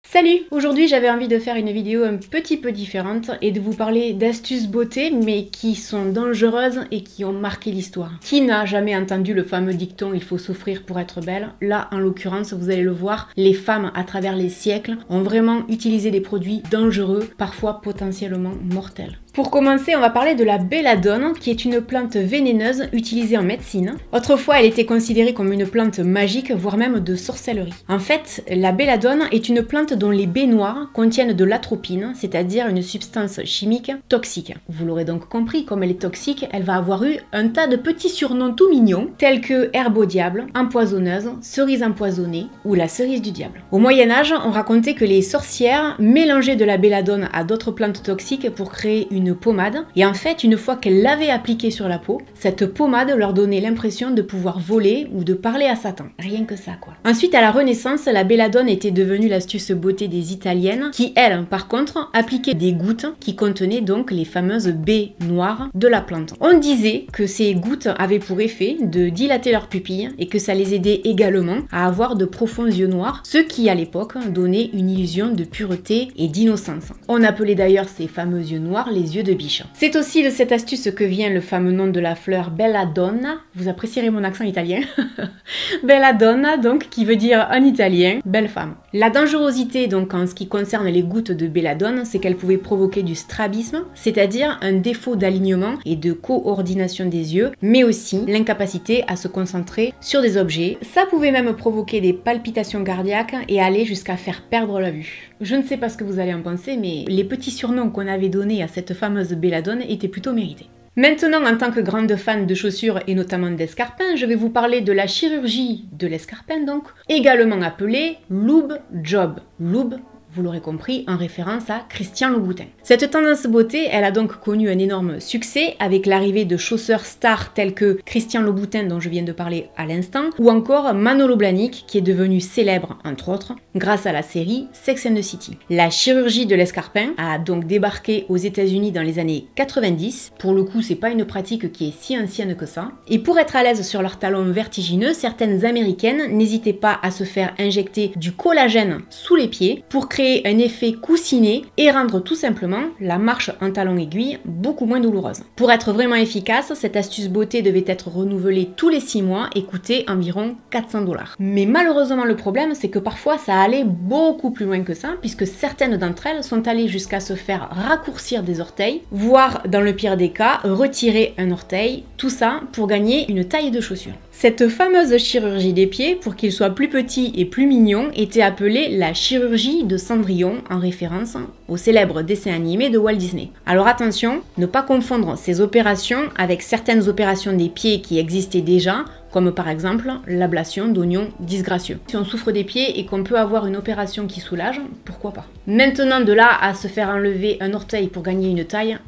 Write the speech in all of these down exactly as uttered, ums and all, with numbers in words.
Salut! Aujourd'hui j'avais envie de faire une vidéo un petit peu différente et de vous parler d'astuces beauté mais qui sont dangereuses et qui ont marqué l'histoire. Qui n'a jamais entendu le fameux dicton « il faut souffrir pour être belle » Là en l'occurrence vous allez le voir, les femmes à travers les siècles ont vraiment utilisé des produits dangereux, parfois potentiellement mortels. Pour commencer, on va parler de la belladone, qui est une plante vénéneuse utilisée en médecine. Autrefois, elle était considérée comme une plante magique, voire même de sorcellerie. En fait, la belladone est une plante dont les baies noires contiennent de l'atropine, c'est-à-dire une substance chimique toxique. Vous l'aurez donc compris, comme elle est toxique, elle va avoir eu un tas de petits surnoms tout mignons, tels que herbe au diable, empoisonneuse, cerise empoisonnée ou la cerise du diable. Au Moyen-Âge, on racontait que les sorcières mélangeaient de la belladone à d'autres plantes toxiques pour créer une pommade, et en fait une fois qu'elles l'avaient appliquée sur la peau, cette pommade leur donnait l'impression de pouvoir voler ou de parler à Satan, rien que ça quoi. Ensuite à la Renaissance, la belladone était devenue l'astuce beauté des Italiennes qui elles par contre appliquaient des gouttes qui contenaient donc les fameuses baies noires de la plante. On disait que ces gouttes avaient pour effet de dilater leurs pupilles et que ça les aidait également à avoir de profonds yeux noirs, ce qui à l'époque donnait une illusion de pureté et d'innocence. On appelait d'ailleurs ces fameux yeux noirs les yeux de biche. C'est aussi de cette astuce que vient le fameux nom de la fleur belladonna. Vous apprécierez mon accent italien. Belladonna, donc, qui veut dire en italien belle femme. La dangerosité, donc, en ce qui concerne les gouttes de belladone, c'est qu'elles pouvaient provoquer du strabisme, c'est-à-dire un défaut d'alignement et de coordination des yeux, mais aussi l'incapacité à se concentrer sur des objets. Ça pouvait même provoquer des palpitations cardiaques et aller jusqu'à faire perdre la vue. Je ne sais pas ce que vous allez en penser, mais les petits surnoms qu'on avait donnés à cette fameuse belladone étaient plutôt mérités. Maintenant, en tant que grande fan de chaussures et notamment d'escarpins, je vais vous parler de la chirurgie de l'escarpin, donc, également appelée Lube Job. Lube, vous l'aurez compris, en référence à Christian Louboutin. Cette tendance beauté, elle a donc connu un énorme succès avec l'arrivée de chausseurs stars tels que Christian Louboutin dont je viens de parler à l'instant, ou encore Manolo Blahnik qui est devenu célèbre entre autres grâce à la série Sex and the City. La chirurgie de l'escarpin a donc débarqué aux États-Unis dans les années quatre-vingt-dix. Pour le coup, c'est pas une pratique qui est si ancienne que ça. Et pour être à l'aise sur leurs talons vertigineux, certaines américaines n'hésitaient pas à se faire injecter du collagène sous les pieds pour créer un effet coussiné et rendre tout simplement la marche en talon aiguille beaucoup moins douloureuse. Pour être vraiment efficace, cette astuce beauté devait être renouvelée tous les six mois et coûtait environ quatre cents dollars. Mais malheureusement le problème c'est que parfois ça allait beaucoup plus loin que ça puisque certaines d'entre elles sont allées jusqu'à se faire raccourcir des orteils, voire dans le pire des cas retirer un orteil, tout ça pour gagner une taille de chaussure. Cette fameuse chirurgie des pieds, pour qu'ils soient plus petits et plus mignons, était appelée la chirurgie de Cendrillon, en référence au célèbre dessin animé de Walt Disney. Alors attention, ne pas confondre ces opérations avec certaines opérations des pieds qui existaient déjà, comme par exemple l'ablation d'oignons disgracieux. Si on souffre des pieds et qu'on peut avoir une opération qui soulage, pourquoi pas. Maintenant de là à se faire enlever un orteil pour gagner une taille,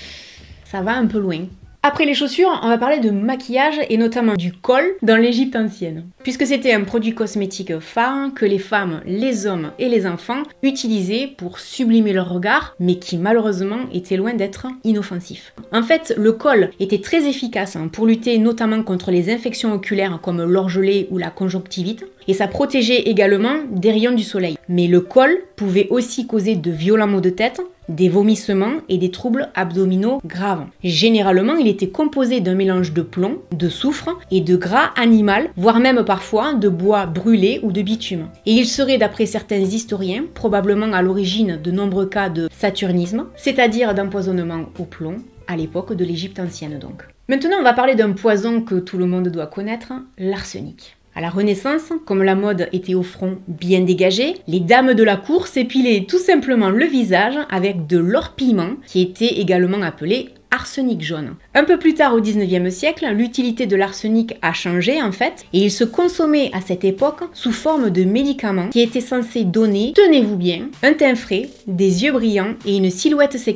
ça va un peu loin. Après les chaussures, on va parler de maquillage et notamment du col dans l'Égypte ancienne. Puisque c'était un produit cosmétique phare que les femmes, les hommes et les enfants utilisaient pour sublimer leur regard, mais qui malheureusement était loin d'être inoffensif. En fait, le col était très efficace pour lutter notamment contre les infections oculaires comme l'orgelé ou la conjonctivite, et ça protégeait également des rayons du soleil. Mais le col pouvait aussi causer de violents maux de tête, des vomissements et des troubles abdominaux graves. Généralement, il était composé d'un mélange de plomb, de soufre et de gras animal, voire même parfois de bois brûlé ou de bitume. Et il serait, d'après certains historiens, probablement à l'origine de nombreux cas de saturnisme, c'est-à-dire d'empoisonnement au plomb, à l'époque de l'Égypte ancienne donc. Maintenant, on va parler d'un poison que tout le monde doit connaître, l'arsenic. À la Renaissance, comme la mode était au front bien dégagé, les dames de la cour s'épilaient tout simplement le visage avec de l'or-piment qui était également appelé arsenic jaune. Un peu plus tard au dix-neuvième siècle, l'utilité de l'arsenic a changé en fait et il se consommait à cette époque sous forme de médicaments qui étaient censés donner, tenez-vous bien, un teint frais, des yeux brillants et une silhouette sexy.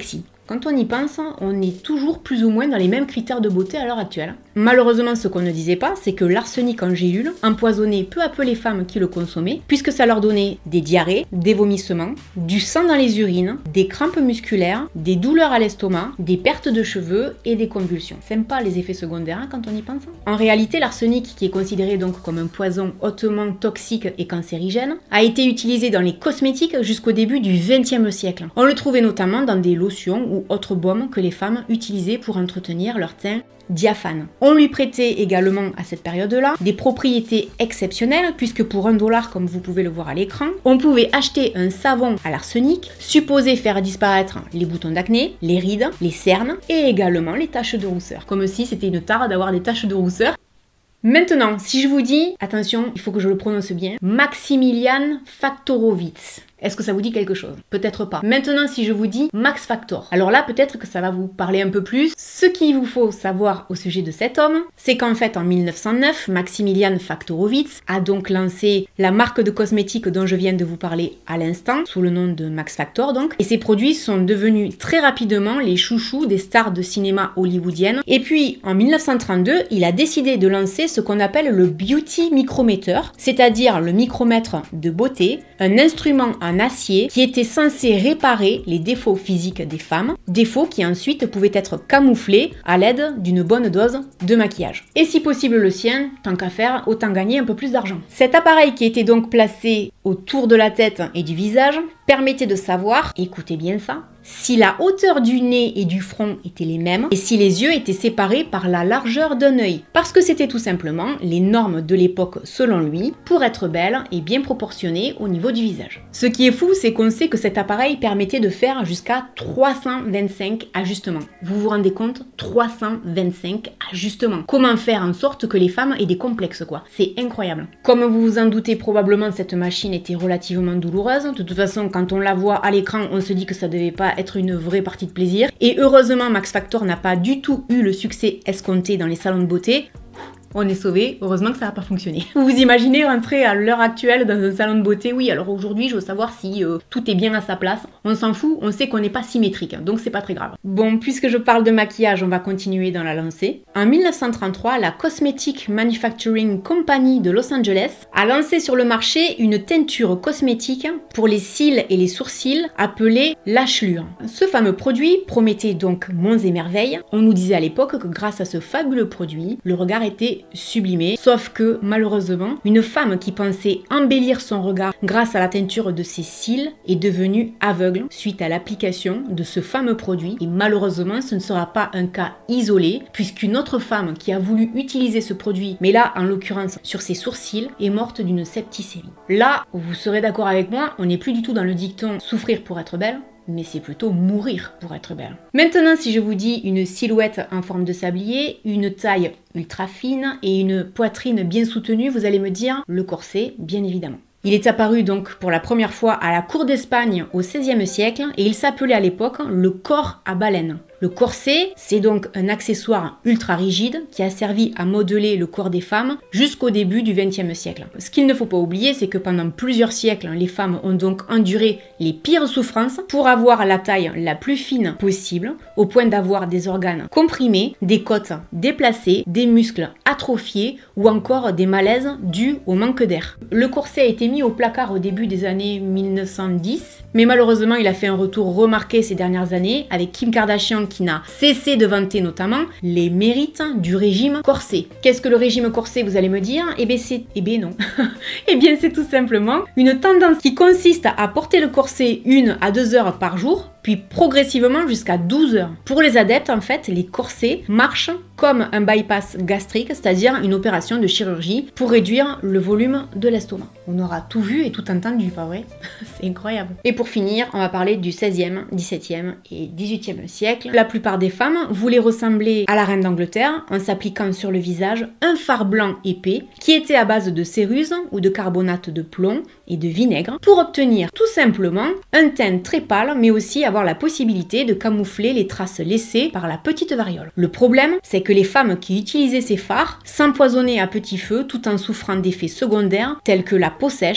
Quand on y pense, on est toujours plus ou moins dans les mêmes critères de beauté à l'heure actuelle. Malheureusement, ce qu'on ne disait pas, c'est que l'arsenic en gélule empoisonnait peu à peu les femmes qui le consommaient, puisque ça leur donnait des diarrhées, des vomissements, du sang dans les urines, des crampes musculaires, des douleurs à l'estomac, des pertes de cheveux et des convulsions. Sympa les effets secondaires hein, quand on y pense. En réalité, l'arsenic, qui est considéré donc comme un poison hautement toxique et cancérigène, a été utilisé dans les cosmétiques jusqu'au début du vingtième siècle. On le trouvait notamment dans des lotions ou autres baumes que les femmes utilisaient pour entretenir leur teint diaphane. On lui prêtait également à cette période-là des propriétés exceptionnelles puisque pour un dollar, comme vous pouvez le voir à l'écran, on pouvait acheter un savon à l'arsenic supposé faire disparaître les boutons d'acné, les rides, les cernes et également les taches de rousseur. Comme si c'était une tare d'avoir des taches de rousseur. Maintenant, si je vous dis, attention, il faut que je le prononce bien, Maximilian Faktorowicz. Est-ce que ça vous dit quelque chose? Peut-être pas. Maintenant, si je vous dis Max Factor, alors là, peut-être que ça va vous parler un peu plus. Ce qu'il vous faut savoir au sujet de cet homme, c'est qu'en fait, en mille neuf cent neuf, Maximilian Faktorowicz a donc lancé la marque de cosmétiques dont je viens de vous parler à l'instant, sous le nom de Max Factor donc. Et ces produits sont devenus très rapidement les chouchous des stars de cinéma hollywoodiennes. Et puis, en mille neuf cent trente-deux, il a décidé de lancer ce qu'on appelle le Beauty Micrometer, c'est-à-dire le micromètre de beauté, un instrument en acier qui était censé réparer les défauts physiques des femmes, défauts qui ensuite pouvaient être camouflés à l'aide d'une bonne dose de maquillage. Et si possible le sien, tant qu'à faire, autant gagner un peu plus d'argent. Cet appareil qui était donc placé autour de la tête et du visage permettait de savoir, écoutez bien ça, si la hauteur du nez et du front étaient les mêmes et si les yeux étaient séparés par la largeur d'un œil. Parce que c'était tout simplement les normes de l'époque selon lui pour être belle et bien proportionnée au niveau du visage. Ce qui est fou, c'est qu'on sait que cet appareil permettait de faire jusqu'à trois cent vingt-cinq ajustements. Vous vous rendez compte? trois cent vingt-cinq ajustements. Comment faire en sorte que les femmes aient des complexes quoi? C'est incroyable. Comme vous vous en doutez probablement, cette machine était relativement douloureuse. De toute façon, quand on la voit à l'écran, on se dit que ça devait pas être une vraie partie de plaisir. Et heureusement, Max Factor n'a pas du tout eu le succès escompté dans les salons de beauté. On est sauvé, heureusement que ça n'a pas fonctionné. Vous vous imaginez rentrer à l'heure actuelle dans un salon de beauté? Oui, alors aujourd'hui, je veux savoir si euh, tout est bien à sa place. On s'en fout, on sait qu'on n'est pas symétrique, donc c'est pas très grave. Bon, puisque je parle de maquillage, on va continuer dans la lancée. En mille neuf cent trente-trois, la Cosmetic Manufacturing Company de Los Angeles a lancé sur le marché une teinture cosmétique pour les cils et les sourcils appelée l'Achelure. Ce fameux produit promettait donc monts et merveilles. On nous disait à l'époque que grâce à ce fabuleux produit, le regard était sublimé, sauf que malheureusement, une femme qui pensait embellir son regard grâce à la teinture de ses cils est devenue aveugle suite à l'application de ce fameux produit. Et malheureusement, ce ne sera pas un cas isolé, puisqu'une autre femme qui a voulu utiliser ce produit, mais là en l'occurrence sur ses sourcils, est morte d'une septicémie. Là, vous serez d'accord avec moi, on n'est plus du tout dans le dicton souffrir pour être belle, mais c'est plutôt mourir pour être belle. Maintenant, si je vous dis une silhouette en forme de sablier, une taille ultra fine et une poitrine bien soutenue, vous allez me dire le corset, bien évidemment. Il est apparu donc pour la première fois à la cour d'Espagne au seizième siècle et il s'appelait à l'époque le corps à baleine. Le corset, c'est donc un accessoire ultra rigide qui a servi à modeler le corps des femmes jusqu'au début du vingtième siècle. Ce qu'il ne faut pas oublier, c'est que pendant plusieurs siècles, les femmes ont donc enduré les pires souffrances pour avoir la taille la plus fine possible, au point d'avoir des organes comprimés, des côtes déplacées, des muscles atrophiés ou encore des malaises dus au manque d'air. Le corset a été mis au placard au début des années mille neuf cent dix, mais malheureusement il a fait un retour remarqué ces dernières années avec Kim Kardashian qui n'a cessé de vanter notamment les mérites du régime corset. Qu'est-ce que le régime corset, vous allez me dire? Eh bien c'est... Eh bien non. Eh bien c'est tout simplement une tendance qui consiste à porter le corset une à deux heures par jour, puis progressivement jusqu'à douze heures. Pour les adeptes, en fait, les corsets marchent comme un bypass gastrique, c'est-à-dire une opération de chirurgie pour réduire le volume de l'estomac. On aura tout vu et tout entendu, pas vrai? C'est incroyable. Et pour finir, on va parler du seizième, dix-septième et dix-huitième siècle. La plupart des femmes voulaient ressembler à la reine d'Angleterre en s'appliquant sur le visage un fard blanc épais qui était à base de céruse ou de carbonate de plomb et de vinaigre pour obtenir tout simplement un teint très pâle, mais aussi avoir la possibilité de camoufler les traces laissées par la petite variole. Le problème, c'est que les femmes qui utilisaient ces fards s'empoisonnaient à petit feu tout en souffrant d'effets secondaires tels que la peau sèche,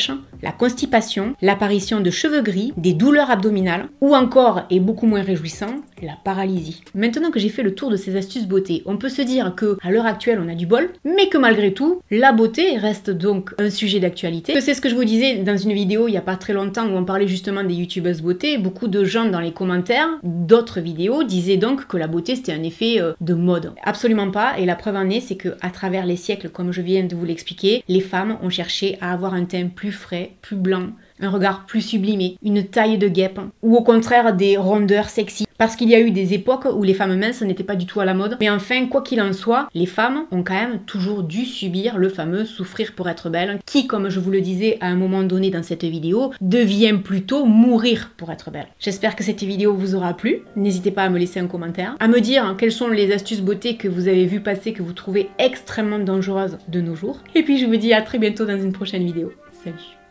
la constipation, l'apparition de cheveux gris, des douleurs abdominales ou encore, et beaucoup moins réjouissant, la paralysie. Maintenant que j'ai fait le tour de ces astuces beauté, on peut se dire que à l'heure actuelle on a du bol, mais que malgré tout, la beauté reste donc un sujet d'actualité. C'est ce que je vous disais dans une vidéo il n'y a pas très longtemps où on parlait justement des youtubeuses beauté. Beaucoup de gens dans les commentaires d'autres vidéos disaient donc que la beauté c'était un effet euh, de mode. Absolument pas, et la preuve en est, c'est que à travers les siècles, comme je viens de vous l'expliquer, les femmes ont cherché à avoir un teint plus frais, plus blanc, un regard plus sublimé, une taille de guêpe, ou au contraire des rondeurs sexy. Parce qu'il y a eu des époques où les femmes minces n'étaient pas du tout à la mode. Mais enfin, quoi qu'il en soit, les femmes ont quand même toujours dû subir le fameux souffrir pour être belle, qui, comme je vous le disais à un moment donné dans cette vidéo, devient plutôt mourir pour être belle. J'espère que cette vidéo vous aura plu. N'hésitez pas à me laisser un commentaire, à me dire quelles sont les astuces beauté que vous avez vu passer, que vous trouvez extrêmement dangereuses de nos jours. Et puis je vous dis à très bientôt dans une prochaine vidéo. Salut!